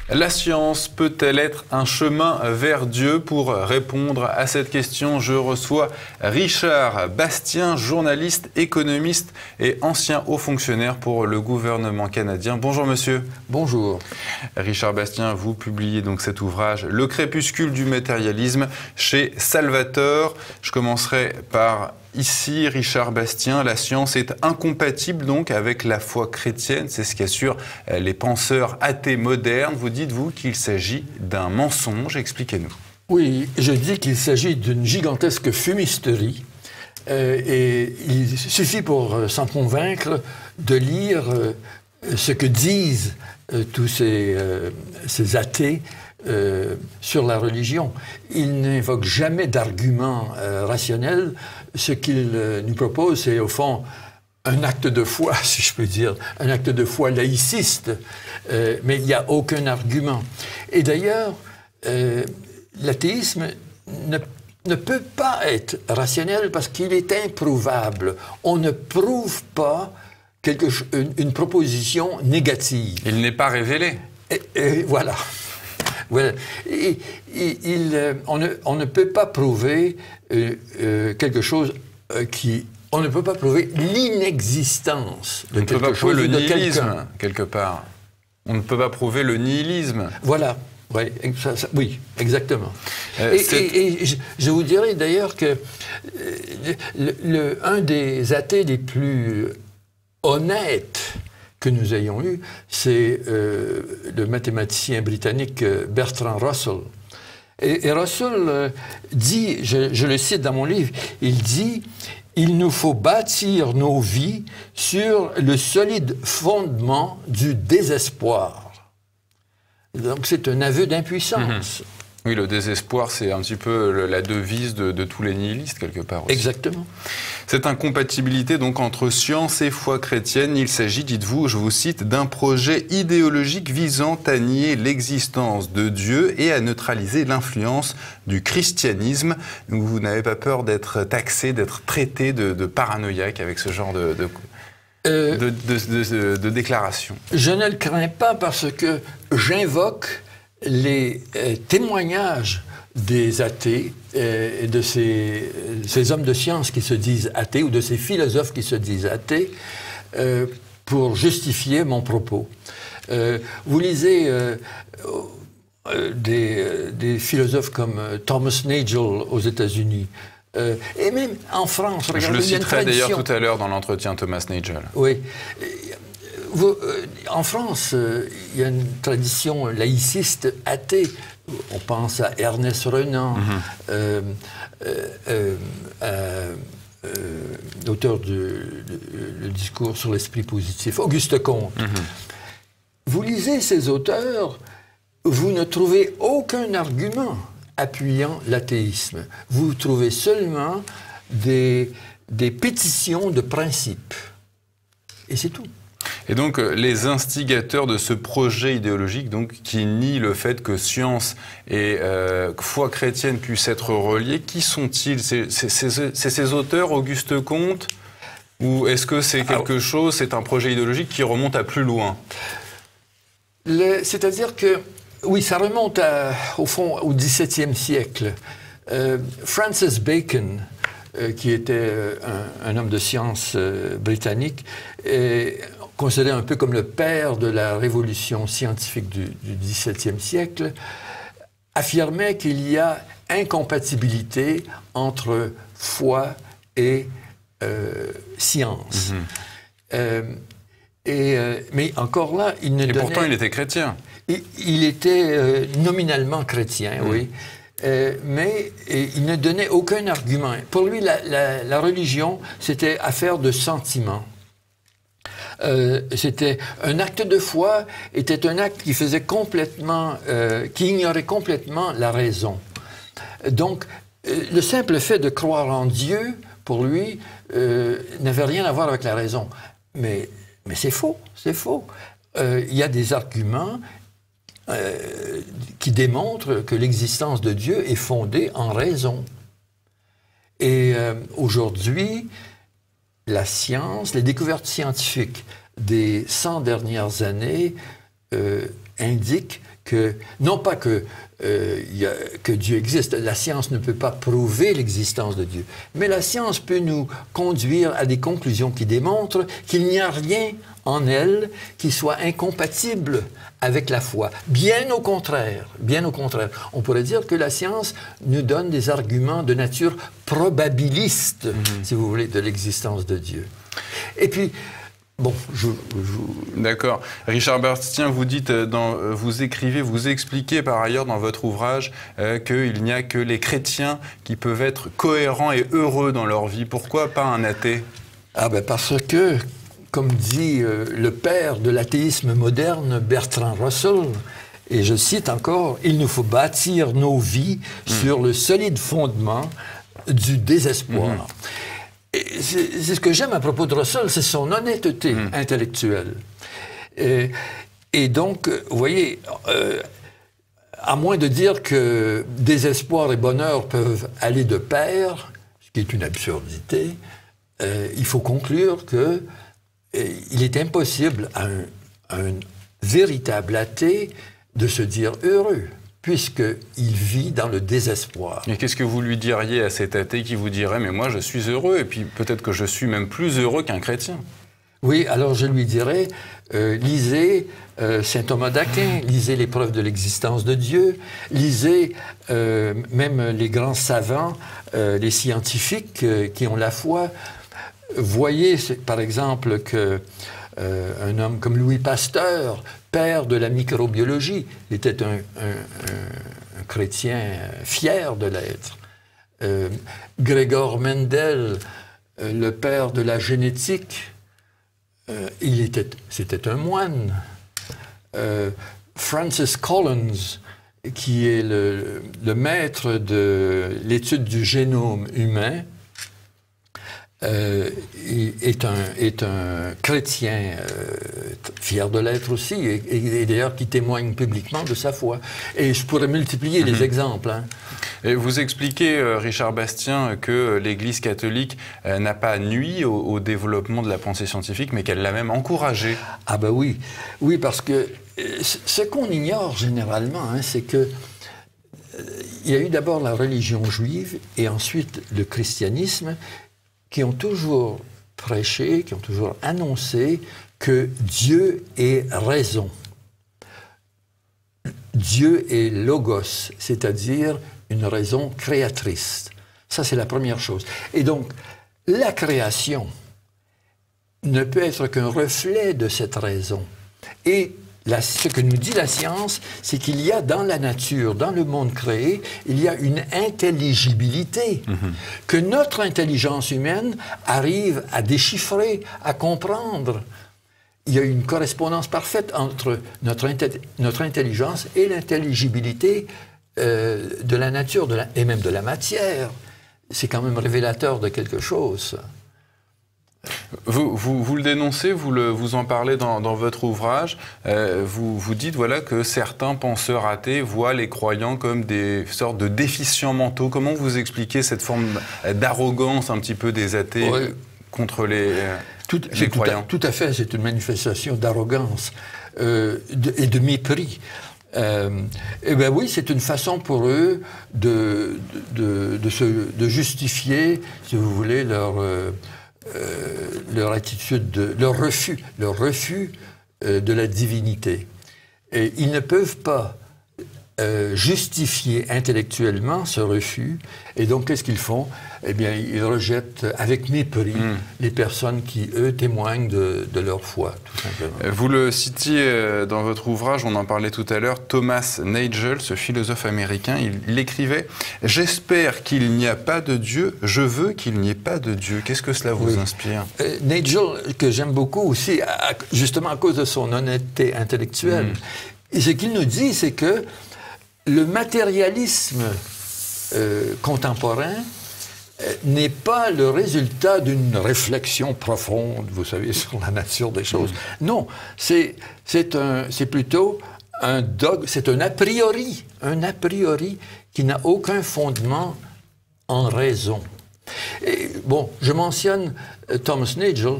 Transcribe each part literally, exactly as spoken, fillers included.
La science peut-elle être un chemin vers Dieu? Pour répondre à cette question, je reçois Richard Bastien, journaliste, économiste et ancien haut fonctionnaire pour le gouvernement canadien. Bonjour monsieur. Bonjour. Richard Bastien, vous publiez donc cet ouvrage « Le crépuscule du matérialisme » chez Salvator. Je commencerai par ici, Richard Bastien, la science est incompatible donc avec la foi chrétienne, c'est ce qu'assurent les penseurs athées modernes. Vous dites-vous qu'il s'agit d'un mensonge? Expliquez-nous. Oui, je dis qu'il s'agit d'une gigantesque fumisterie euh, et il suffit pour euh, s'en convaincre de lire euh, ce que disent euh, tous ces, euh, ces athées Euh, sur la religion. Il n'invoque jamais d'arguments euh, rationnels. Ce qu'il euh, nous propose, c'est au fond un acte de foi, si je peux dire, un acte de foi laïciste, euh, mais il n'y a aucun argument. Et d'ailleurs, euh, l'athéisme ne, ne peut pas être rationnel parce qu'il est improuvable. On ne prouve pas quelque, une, une proposition négative. Il n'est pas révélé. Et, et voilà. Voilà. Et, et, il, euh, on, ne, on ne peut pas prouver euh, euh, quelque chose euh, qui... On ne peut pas prouver l'inexistence de quelque chose. On ne peut pas prouver le nihilisme, quelque part. On ne peut pas prouver le nihilisme. Voilà. Oui, ça, ça, oui, exactement. Euh, et, et, et je, je vous dirais d'ailleurs que le, le, un des athées les plus honnêtes que nous ayons eu, c'est euh, le mathématicien britannique Bertrand Russell. Et, et Russell euh, dit, je, je le cite dans mon livre, il dit « Il nous faut bâtir nos vies sur le solide fondement du désespoir ». Donc c'est un aveu d'impuissance. Mmh. Oui, le désespoir, c'est un petit peu la devise de, de tous les nihilistes, quelque part aussi. Exactement. Cette incompatibilité donc entre science et foi chrétienne, il s'agit, dites-vous, je vous cite, d'un projet idéologique visant à nier l'existence de Dieu et à neutraliser l'influence du christianisme. Donc, vous n'avez pas peur d'être taxé, d'être traité de, de paranoïaque avec ce genre de... de... Euh, de, de, de, de, de déclaration. Je ne le crains pas parce que j'invoque les euh, témoignages des athées, euh, de ces, ces hommes de science qui se disent athées ou de ces philosophes qui se disent athées euh, pour justifier mon propos. Euh, vous lisez euh, euh, des, des philosophes comme Thomas Nagel aux États-Unis. Euh, et même en France, regardez, je le citerai d'ailleurs tradition... tout à l'heure dans l'entretien Thomas Nagel. Oui. Vous, euh, en France, euh, il y a une tradition laïciste athée. On pense à Ernest Renan, mm-hmm. euh, euh, euh, euh, euh, l'auteur du le, le discours sur l'esprit positif, Auguste Comte. Mm-hmm. Vous lisez ces auteurs, vous ne trouvez aucun argument appuyant l'athéisme. Vous trouvez seulement des, des pétitions de principe. Et c'est tout. Et donc, les instigateurs de ce projet idéologique, donc, qui nie le fait que science et euh, foi chrétienne puissent être reliées, qui sont-ils? C'est ces auteurs, Auguste Comte? Ou est-ce que c'est quelque Alors, chose, c'est un projet idéologique qui remonte à plus loin? C'est-à-dire que, oui, ça remonte à, au fond au dix-septième siècle. Euh, Francis Bacon, euh, qui était un, un homme de science euh, britannique, et considéré un peu comme le père de la révolution scientifique du, du dix-septième siècle, affirmait qu'il y a incompatibilité entre foi et euh, science. Mm-hmm. euh, et, euh, mais encore là, il ne et donnait... pourtant, il était chrétien. Il, il était euh, nominalement chrétien, mm. oui. Euh, mais et, il ne donnait aucun argument. Pour lui, la, la, la religion, c'était affaire de sentiments. Euh, c'était un acte de foi, était un acte qui faisait complètement, euh, qui ignorait complètement la raison. Donc, euh, le simple fait de croire en Dieu, pour lui, euh, n'avait rien à voir avec la raison. Mais, mais c'est faux, c'est faux. Euh, il y a des arguments euh, qui démontrent que l'existence de Dieu est fondée en raison. Et euh, aujourd'hui, la science, les découvertes scientifiques des cent dernières années euh, indiquent que, non pas que, euh, y a, que Dieu existe, la science ne peut pas prouver l'existence de Dieu, mais la science peut nous conduire à des conclusions qui démontrent qu'il n'y a rien en elle qui soit incompatible avec la foi. Bien au contraire, bien au contraire. On pourrait dire que la science nous donne des arguments de nature probabiliste, mm-hmm. si vous voulez, de l'existence de Dieu. Et puis, bon, je... je... D'accord. Richard Bastien, vous dites, dans, vous écrivez, vous expliquez par ailleurs dans votre ouvrage euh, qu'il n'y a que les chrétiens qui peuvent être cohérents et heureux dans leur vie. Pourquoi pas un athée? Ah ben parce que, comme dit euh, le père de l'athéisme moderne, Bertrand Russell, et je cite encore, « Il nous faut bâtir nos vies mmh. sur le solide fondement du désespoir. Mmh. » C'est ce que j'aime à propos de Russell, c'est son honnêteté mmh. intellectuelle. Et, et donc, vous voyez, euh, à moins de dire que désespoir et bonheur peuvent aller de pair, ce qui est une absurdité, euh, il faut conclure que euh, il est impossible à un, à un véritable athée de se dire heureux, puisqu'il vit dans le désespoir. Et qu'est-ce que vous lui diriez à cet athée qui vous dirait « mais moi je suis heureux, et puis peut-être que je suis même plus heureux qu'un chrétien ». Oui, alors je lui dirais, euh, lisez euh, saint Thomas d'Aquin, lisez les preuves de l'existence de Dieu, lisez euh, même les grands savants, euh, les scientifiques euh, qui ont la foi. Voyez, par exemple, que euh, un homme comme Louis Pasteur, père de la microbiologie, était un, un, un, un chrétien fier de l'être. Euh, Gregor Mendel, euh, le père de la génétique, euh, il était, c'était un moine. Euh, Francis Collins, qui est le, le maître de l'étude du génome humain, Euh, est, un, est un chrétien euh, fier de l'être aussi, et, et, et d'ailleurs qui témoigne publiquement de sa foi. Et je pourrais multiplier mm-hmm. les exemples. Hein. Et vous expliquez, euh, Richard Bastien, que l'Église catholique euh, n'a pas nui au, au développement de la pensée scientifique, mais qu'elle l'a même encouragé. Ah ben oui, oui, parce que euh, ce qu'on ignore généralement, hein, c'est que euh, il y a eu d'abord la religion juive et ensuite le christianisme, qui ont toujours prêché, qui ont toujours annoncé que Dieu est raison. Dieu est logos, c'est-à-dire une raison créatrice. Ça, c'est la première chose. Et donc, la création ne peut être qu'un reflet de cette raison. Et La, ce que nous dit la science, c'est qu'il y a dans la nature, dans le monde créé, il y a une intelligibilité mm-hmm. que notre intelligence humaine arrive à déchiffrer, à comprendre. Il y a une correspondance parfaite entre notre, notre intelligence et l'intelligibilité euh, de la nature de la, et même de la matière. C'est quand même révélateur de quelque chose. Vous, vous, vous le dénoncez, vous, le, vous en parlez dans, dans votre ouvrage. Euh, vous, vous dites voilà, que certains penseurs athées voient les croyants comme des sortes de déficients mentaux. Comment vous expliquez cette forme d'arrogance un petit peu des athées ouais. contre les, tout, les croyants? Tout à, tout à fait, c'est une manifestation d'arrogance euh, de, et de mépris. Euh, eh bien oui, c'est une façon pour eux de, de, de, se, de justifier, si vous voulez, leur... Euh, Euh, leur attitude, de, leur refus, leur refus euh, de la divinité. Et ils ne peuvent pas euh, justifier intellectuellement ce refus. Et donc, qu'est-ce qu'ils font? Eh bien, ils rejettent avec mépris mm. les personnes qui, eux, témoignent de, de leur foi, tout simplement. Vous le citiez dans votre ouvrage, on en parlait tout à l'heure, Thomas Nagel, ce philosophe américain, il, il écrivait « J'espère qu'il n'y a pas de Dieu, je veux qu'il n'y ait pas de Dieu ». Qu'est-ce que cela vous oui. inspire? euh, Nagel, que j'aime beaucoup aussi, à, justement à cause de son honnêteté intellectuelle, mm. et ce qu'il nous dit, c'est que le matérialisme euh, contemporain n'est pas le résultat d'une réflexion profonde, vous savez, sur la nature des choses. Mmh. Non, c'est, c'est, un, c'est plutôt un dogme, c'est un a priori, un a priori qui n'a aucun fondement en raison. Et, bon, je mentionne euh, Thomas Nagel,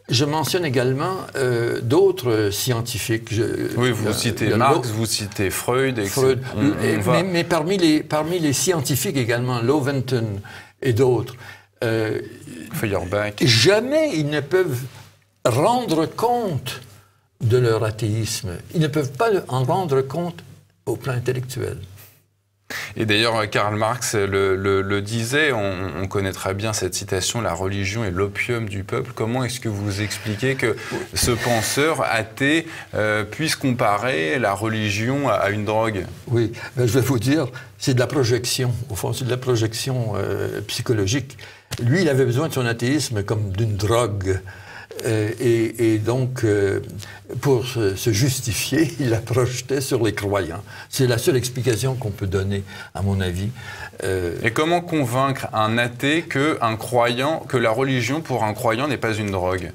je mentionne également euh, d'autres scientifiques. Je, oui, vous le, citez le, Marx, vous citez Freud. Et Freud. On, on mais, va... mais parmi, les, parmi les scientifiques également, Lowenton et d'autres, euh, Feuerbach. Jamais ils ne peuvent rendre compte de leur athéisme. Ils ne peuvent pas en rendre compte au plan intellectuel. Et d'ailleurs, Karl Marx le, le, le disait, on, on connaîtra bien cette citation, la religion est l'opium du peuple. Comment est-ce que vous expliquez que ce penseur athée euh, puisse comparer la religion à, à une drogue? Oui, ben, je vais vous dire, c'est de la projection. Au fond, c'est de la projection euh, psychologique. Lui, il avait besoin de son athéisme comme d'une drogue. Euh, et, et donc, euh, pour se, se justifier, il la projetait sur les croyants. C'est la seule explication qu'on peut donner, à mon avis. Euh... Et comment convaincre un athée que, un croyant, que la religion, pour un croyant, n'est pas une drogue?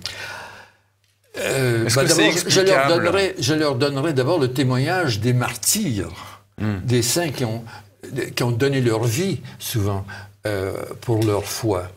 euh, Est-ce bah, que c'est explicable? Je leur donnerai, je leur donnerai d'abord le témoignage des martyrs, mm. des saints qui ont, qui ont donné leur vie, souvent, euh, pour leur foi.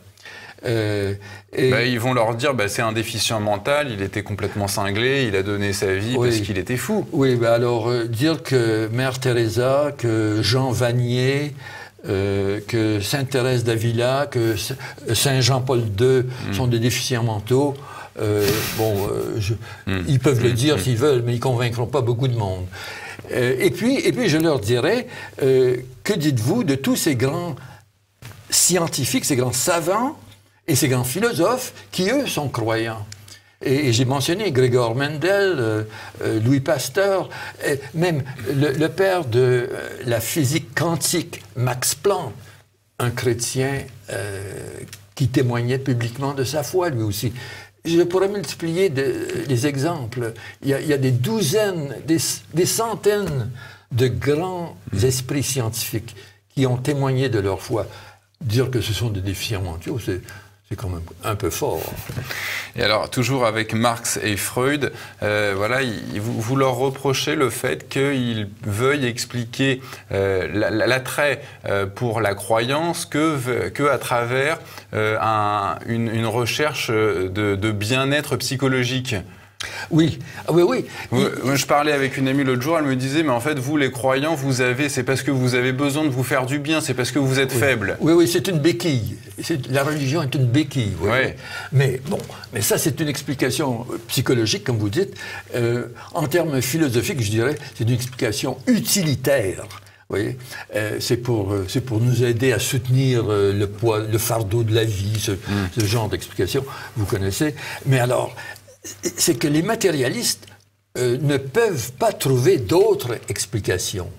Euh, et... bah, ils vont leur dire bah, c'est un déficient mental, il était complètement cinglé, il a donné sa vie oui. parce qu'il était fou. Oui, bah alors euh, dire que Mère Teresa, que Jean Vanier, euh, que Sainte Thérèse d'Avila, que Saint Jean-Paul deux mm. sont des déficients mentaux, euh, bon, euh, je, mm. ils peuvent mm. le dire mm. s'ils veulent, mais ils ne convaincront pas beaucoup de monde. Euh, et, puis, et puis je leur dirais, euh, que dites-vous de tous ces grands scientifiques, ces grands savants, et ces grands philosophes qui, eux, sont croyants. Et, et j'ai mentionné Gregor Mendel, euh, euh, Louis Pasteur, et même le, le père de euh, la physique quantique, Max Planck, un chrétien euh, qui témoignait publiquement de sa foi, lui aussi. Je pourrais multiplier de, les exemples. Il y, a, il y a des douzaines, des, des centaines de grands mmh. esprits scientifiques qui ont témoigné de leur foi. Dire que ce sont des déficients mentaux, c'est... C'est quand même un peu fort. Et alors, toujours avec Marx et Freud, euh, voilà, il, vous, vous leur reprochez le fait qu'ils veuillent expliquer euh, l'attrait euh, pour la croyance que, que à travers euh, un, une, une recherche de, de bien-être psychologique. Oui, oui, oui. Il... Je parlais avec une amie l'autre jour, elle me disait, mais en fait, vous, les croyants, vous avez, c'est parce que vous avez besoin de vous faire du bien, c'est parce que vous êtes oui. faible. Oui, oui, c'est une béquille. La religion est une béquille. Oui. Oui. Mais bon, mais ça, c'est une explication psychologique, comme vous dites. Euh, en termes philosophiques, je dirais, c'est une explication utilitaire. Vous voyez, euh, c'est pour, euh, c'est pour nous aider à soutenir euh, le poids, le fardeau de la vie, ce, mm. ce genre d'explication, vous connaissez. Mais alors, c'est que les matérialistes euh, ne peuvent pas trouver d'autres explications.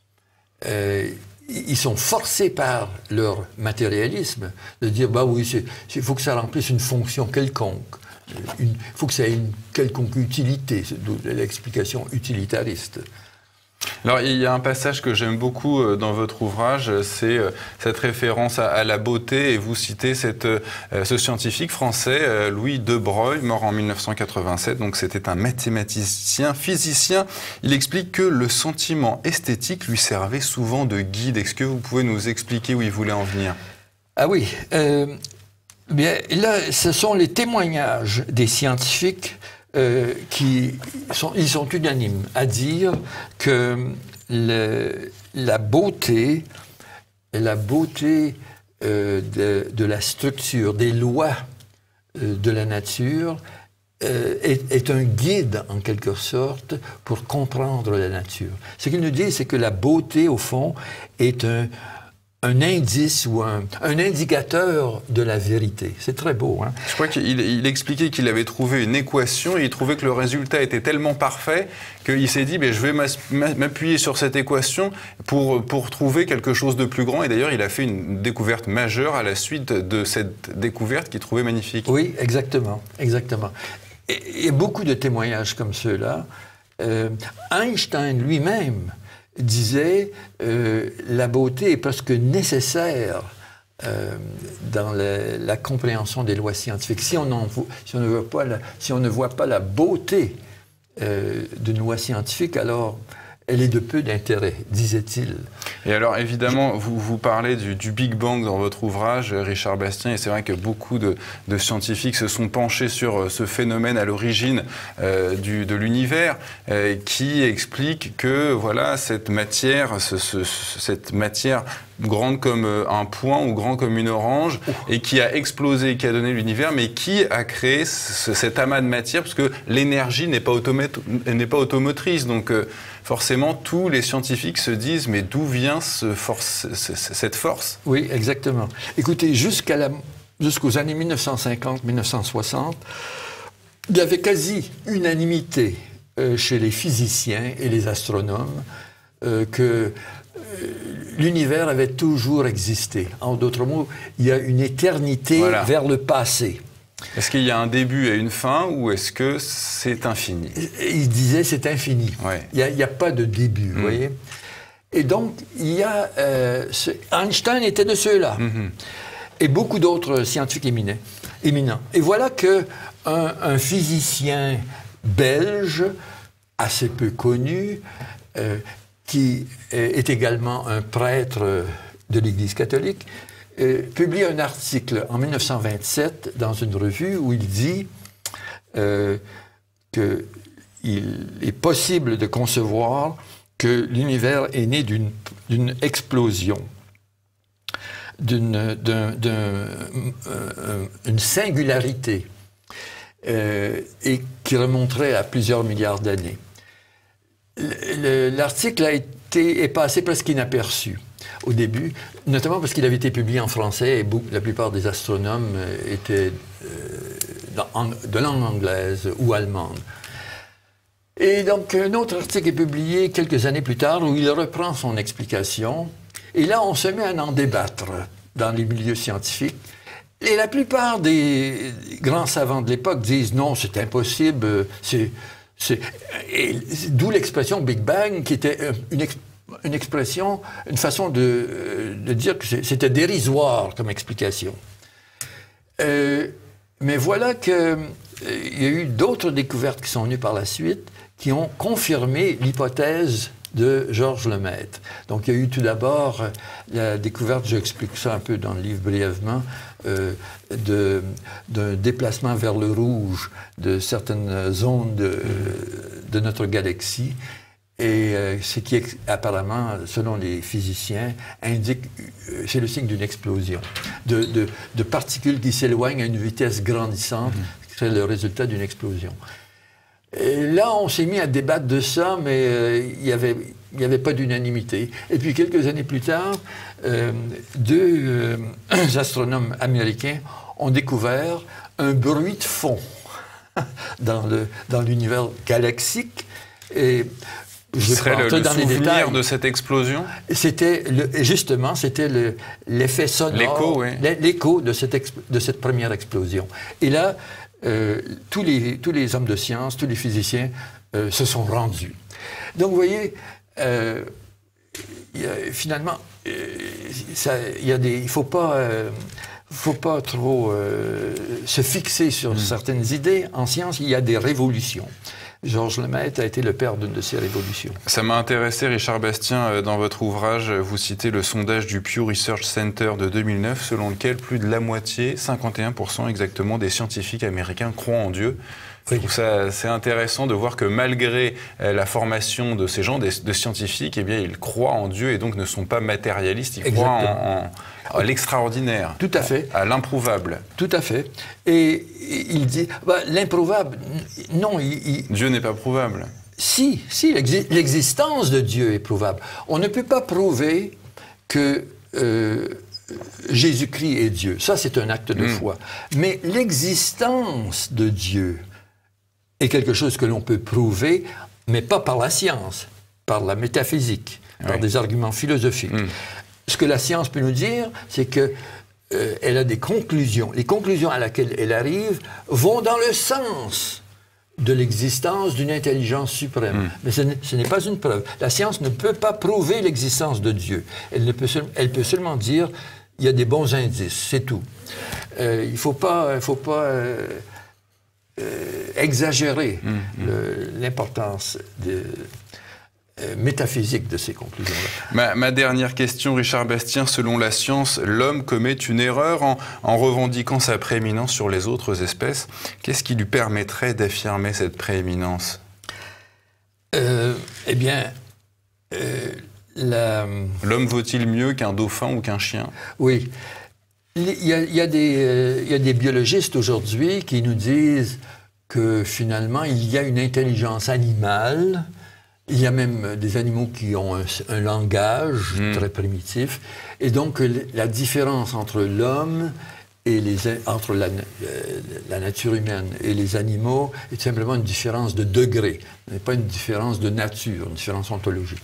Euh, ils sont forcés par leur matérialisme de dire, bah oui, il faut que ça remplisse une fonction quelconque. Il faut que ça ait une quelconque utilité, c'est l'explication utilitariste. Alors, il y a un passage que j'aime beaucoup dans votre ouvrage, c'est cette référence à, à la beauté, et vous citez cette, ce scientifique français, Louis de Broglie, mort en mille neuf cent quatre-vingt-sept, donc c'était un mathématicien, physicien. Il explique que le sentiment esthétique lui servait souvent de guide. Est-ce que vous pouvez nous expliquer où il voulait en venir? Ah oui, euh, bien, là, ce sont les témoignages des scientifiques Euh, qui sont, ils sont unanimes à dire que le, la beauté, la beauté euh, de, de la structure, des lois euh, de la nature euh, est, est un guide, en quelque sorte, pour comprendre la nature. Ce qu'ils nous disent, c'est que la beauté, au fond, est un un indice ou un, un indicateur de la vérité. C'est très beau, hein? Je crois qu'il il expliquait qu'il avait trouvé une équation et il trouvait que le résultat était tellement parfait qu'il s'est dit ben, « je vais m'appuyer sur cette équation pour, pour trouver quelque chose de plus grand ». Et d'ailleurs, il a fait une découverte majeure à la suite de cette découverte qu'il trouvait magnifique. Oui, exactement. exactement. Et, il y a beaucoup de témoignages comme ceux-là. Euh, Einstein lui-même disait euh, la beauté est presque nécessaire euh, dans la, la compréhension des lois scientifiques. Si on, en, si on, ne, voit pas la, si on ne voit pas la beauté euh, d'une loi scientifique, alors elle est de peu d'intérêt, disait-il. Et alors, évidemment, vous, vous parlez du, du Big Bang dans votre ouvrage, Richard Bastien, et c'est vrai que beaucoup de, de scientifiques se sont penchés sur ce phénomène à l'origine euh, du, de l'univers, euh, qui explique que, voilà, cette matière, ce, ce, cette matière grande comme un point ou grand comme une orange, et qui a explosé, qui a donné l'univers, mais qui a créé ce, cet amas de matière, parce que l'énergie n'est pas, n'est pas automotrice. Donc euh, forcément, tous les scientifiques se disent, mais d'où vient ce force, cette force? Oui, exactement. Écoutez, jusqu'à la, jusqu'aux années mille neuf cent cinquante mille neuf cent soixante, il y avait quasi unanimité euh, chez les physiciens et les astronomes euh, que l'univers avait toujours existé. En d'autres mots, il y a une éternité voilà. vers le passé. Est-ce qu'il y a un début et une fin, ou est-ce que c'est infini? Il disait c'est infini. Ouais. Il n'y a, a pas de début, mmh. vous voyez. Et donc, il y a... Euh, ce, Einstein était de ceux-là. Mmh. Et beaucoup d'autres scientifiques éminents. éminents. Et voilà qu'un un physicien belge, assez peu connu, euh, qui est également un prêtre de l'Église catholique, euh, publie un article en mille neuf cent vingt-sept dans une revue où il dit euh, qu'il est possible de concevoir que l'univers est né d'une d'une explosion, d'une d'un, d'un, euh, une singularité, euh, et qui remonterait à plusieurs milliards d'années. L'article a été est passé presque inaperçu au début, notamment parce qu'il avait été publié en français et beaucoup, la plupart des astronomes étaient euh, dans, en, de langue anglaise ou allemande. Et donc un autre article est publié quelques années plus tard où il reprend son explication, et là on se met à en débattre dans les milieux scientifiques. Et la plupart des grands savants de l'époque disent non, c'est impossible, c'est d'où l'expression Big Bang, qui était une, ex, une expression, une façon de, de dire que c'était dérisoire comme explication. Euh, mais voilà qu'il euh, y a eu d'autres découvertes qui sont venues par la suite, qui ont confirmé l'hypothèse de Georges Lemaître. Donc, il y a eu tout d'abord la découverte, j'explique ça un peu dans le livre brièvement, euh, d'un déplacement vers le rouge de certaines zones de, de notre galaxie, et euh, ce qui, apparemment, selon les physiciens, indique, euh, c'est le signe d'une explosion, de, de, de particules qui s'éloignent à une vitesse grandissante, mm-hmm. qui serait le résultat d'une explosion. Et là, on s'est mis à débattre de ça, mais euh, il n'y avait, il y avait pas d'unanimité. Et puis, quelques années plus tard, euh, deux euh, astronomes américains ont découvert un bruit de fond dans le, dans l'univers galaxique. Et je serait le, le dans souvenir les détails. De cette explosion? C'était, justement, c'était l'effet sonore, l'écho, oui. l'écho de cette, de cette première explosion. Et là, Euh, tous, les, tous les hommes de science, tous les physiciens euh, se sont rendus. Donc, vous voyez, euh, y a, finalement, euh, ça, y a des, il ne faut pas, euh, faut pas trop euh, se fixer sur mmh. certaines idées. En science, il y a des révolutions. Georges Lemaître a été le père d'une de ces révolutions. Ça m'a intéressé, Richard Bastien, dans votre ouvrage, vous citez le sondage du Pew Research Center de deux mille neuf, selon lequel plus de la moitié, cinquante et un pour cent exactement, des scientifiques américains croient en Dieu. Oui. Je trouve ça assez intéressant de voir que malgré la formation de ces gens, des, de scientifiques, eh bien, ils croient en Dieu et donc ne sont pas matérialistes, ils exactement. croient en, en, à l'extraordinaire. Tout à fait. À l'improuvable. Tout à fait. Et il dit, bah, l'improuvable, non. Il, il... Dieu n'est pas prouvable. Si, si, l'existence de Dieu est prouvable. On ne peut pas prouver que euh, Jésus-Christ est Dieu. Ça, c'est un acte de mmh. foi. Mais l'existence de Dieu est quelque chose que l'on peut prouver, mais pas par la science, par la métaphysique, oui. par des arguments philosophiques. Mmh. Ce que la science peut nous dire, c'est que euh, elle a des conclusions. Les conclusions à laquelle elle arrive vont dans le sens de l'existence d'une intelligence suprême. Mmh. Mais ce n'est pas une preuve. La science ne peut pas prouver l'existence de Dieu. Elle, ne peut, elle peut seulement dire il y a des bons indices, c'est tout. Euh, il ne faut pas, il faut pas euh, euh, exagérer mmh. l'importance de... euh, métaphysique de ces conclusions-là. Ma, ma dernière question, Richard Bastien, selon la science, l'homme commet une erreur en, en revendiquant sa prééminence sur les autres espèces. Qu'est-ce qui lui permettrait d'affirmer cette prééminence? euh, Eh bien, euh, la... L'homme vaut-il mieux qu'un dauphin ou qu'un chien? Oui. Il y a, il y a des, euh, il y a des biologistes aujourd'hui qui nous disent que finalement, il y a une intelligence animale. Il y a même des animaux qui ont un, un langage mmh. très primitif. Et donc, la différence entre l'homme et les, entre la, la nature humaine et les animaux est simplement une différence de degré. Ce n'est pas une différence de nature, une différence ontologique.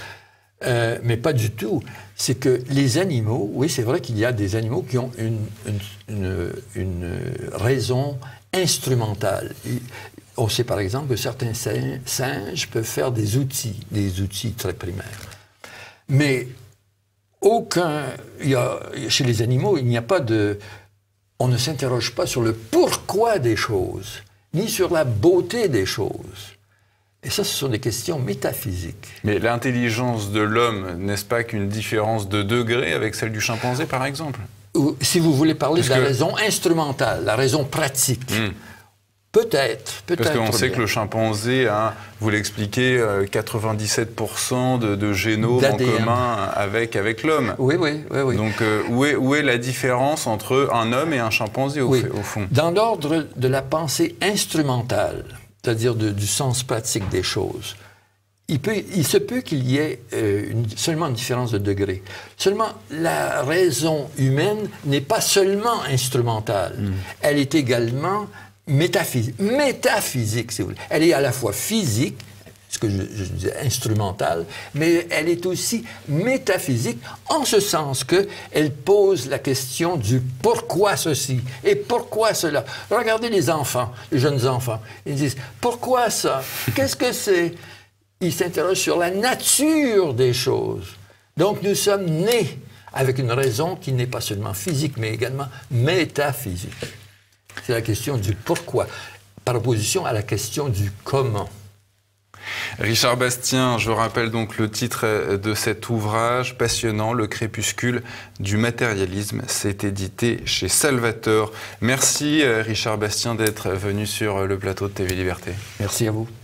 Euh, mais pas du tout. C'est que les animaux, oui, c'est vrai qu'il y a des animaux qui ont une, une, une, une raison instrumentale. On sait par exemple que certains singes peuvent faire des outils, des outils très primaires. Mais aucun, il y a, chez les animaux, il n'y a pas de... On ne s'interroge pas sur le pourquoi des choses, ni sur la beauté des choses. Et ça, ce sont des questions métaphysiques. Mais l'intelligence de l'homme, n'est-ce pas qu'une différence de degré avec celle du chimpanzé, par exemple? Ou, si vous voulez parler Parce de la que... raison instrumentale, la raison pratique, mmh. peut-être, peut-être. Parce qu'on sait que le chimpanzé a, vous l'expliquez, quatre-vingt-dix-sept pour cent de, de génome en commun avec, avec l'homme. Oui, oui, oui, oui. Donc, euh, où, est, où est la différence entre un homme et un chimpanzé, au, oui. fait, au fond? Dans l'ordre de la pensée instrumentale, c'est-à-dire du sens pratique des choses, il, peut, il se peut qu'il y ait euh, une, seulement une différence de degré. Seulement, la raison humaine n'est pas seulement instrumentale. Mm. Elle est également métaphysique, métaphysique, si vous voulez. Elle est à la fois physique, ce que je, je disais instrumentale, mais elle est aussi métaphysique, en ce sens qu'elle pose la question du pourquoi ceci et pourquoi cela. Regardez les enfants, les jeunes enfants, ils disent pourquoi ça? Qu'est-ce que c'est? Ils s'interrogent sur la nature des choses. Donc nous sommes nés avec une raison qui n'est pas seulement physique, mais également métaphysique. C'est la question du pourquoi, par opposition à la question du comment. Richard Bastien, je rappelle donc le titre de cet ouvrage passionnant, Le crépuscule du matérialisme. C'est édité chez Salvator. Merci Richard Bastien d'être venu sur le plateau de T V Liberté. Merci à vous.